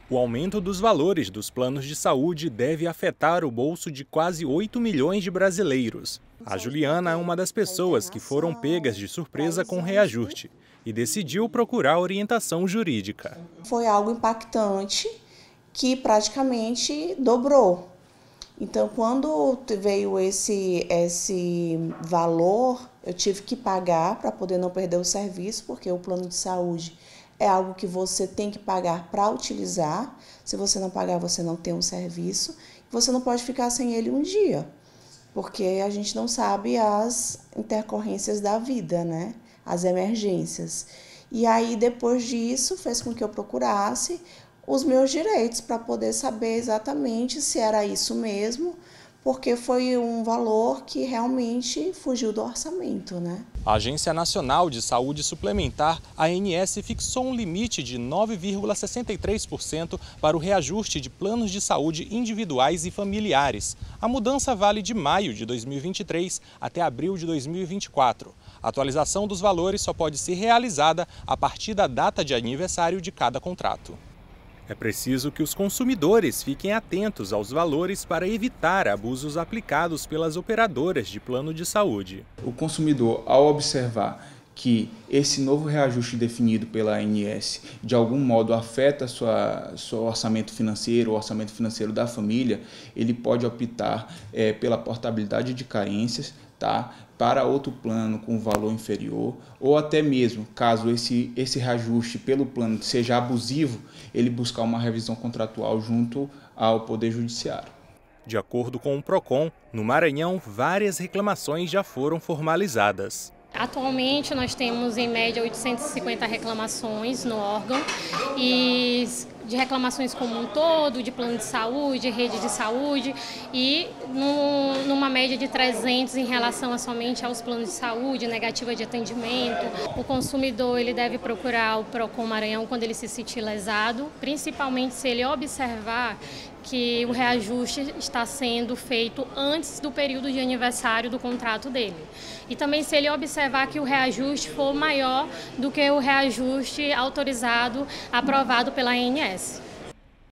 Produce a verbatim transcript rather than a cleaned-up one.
O aumento dos valores dos planos de saúde deve afetar o bolso de quase oito milhões de brasileiros. A Juliana é uma das pessoas que foram pegas de surpresa com o reajuste e decidiu procurar orientação jurídica. Foi algo impactante que praticamente dobrou. Então, quando veio esse, esse valor, eu tive que pagar para poder não perder o serviço, porque o plano de saúde é algo que você tem que pagar para utilizar. Se você não pagar, você não tem um serviço. Você não pode ficar sem ele um dia, porque a gente não sabe as intercorrências da vida, né? As emergências. E aí, depois disso, fez com que eu procurasse os meus direitos para poder saber exatamente se era isso mesmo, porque foi um valor que realmente fugiu do orçamento, né? A Agência Nacional de Saúde Suplementar, A N S, fixou um limite de nove vírgula sessenta e três por cento para o reajuste de planos de saúde individuais e familiares. A mudança vale de maio de dois mil e vinte e três até abril de dois mil e vinte e quatro. A atualização dos valores só pode ser realizada a partir da data de aniversário de cada contrato. É preciso que os consumidores fiquem atentos aos valores para evitar abusos aplicados pelas operadoras de plano de saúde. O consumidor, ao observar que esse novo reajuste definido pela A N S de algum modo afeta sua, seu orçamento financeiro, o orçamento financeiro da família, ele pode optar é, pela portabilidade de carências, tá? Para outro plano com valor inferior, ou até mesmo, caso esse, esse reajuste pelo plano seja abusivo, ele buscar uma revisão contratual junto ao Poder Judiciário. De acordo com o PROCON, no Maranhão, várias reclamações já foram formalizadas. Atualmente nós temos em média oitocentas e cinquenta reclamações no órgão, e de reclamações como um todo, de plano de saúde, rede de saúde, e no, numa média de trezentos em relação a somente aos planos de saúde, negativa de atendimento. O consumidor ele deve procurar o PROCON Maranhão quando ele se sentir lesado, principalmente se ele observar que o reajuste está sendo feito antes do período de aniversário do contrato dele. E também se ele observar que o reajuste for maior do que o reajuste autorizado, aprovado pela A N S.